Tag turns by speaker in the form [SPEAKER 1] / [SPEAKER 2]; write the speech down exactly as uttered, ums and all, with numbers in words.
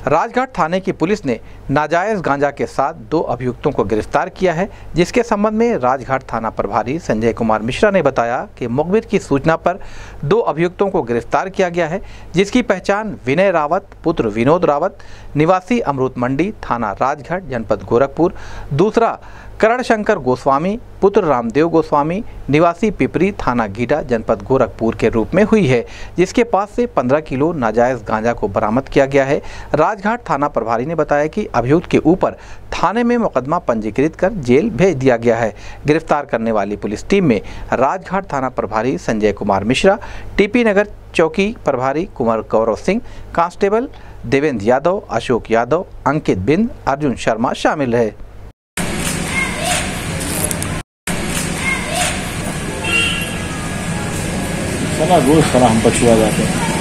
[SPEAKER 1] राजघाट थाने की पुलिस ने नाजायज गांजा के साथ दो अभियुक्तों को गिरफ्तार किया है, जिसके संबंध में राजघाट थाना प्रभारी संजय कुमार मिश्रा ने बताया कि मुखबिर की सूचना पर दो अभियुक्तों को गिरफ्तार किया गया है, जिसकी पहचान विनय रावत पुत्र विनोद रावत निवासी अमृत मंडी थाना राजघाट जनपद गोरखपुर, दूसरा करण शंकर गोस्वामी पुत्र रामदेव गोस्वामी निवासी पिपरी थाना गीडा जनपद गोरखपुर के रूप में हुई है, जिसके पास से पंद्रह किलो नाजायज गांजा को बरामद किया गया है। राजघाट थाना प्रभारी ने बताया कि अभियुक्त के ऊपर थाने में मुकदमा पंजीकृत कर जेल भेज दिया गया है। गिरफ्तार करने वाली पुलिस टीम में राजघाट थाना प्रभारी संजय कुमार मिश्रा, टीपी नगर चौकी प्रभारी कुंवर गौरव सिंह, कांस्टेबल देवेंद्र यादव, अशोक यादव, अंकित बिंद, अर्जुन शर्मा शामिल है।
[SPEAKER 2] चला गोश्त हम पछुआ जाते हैं।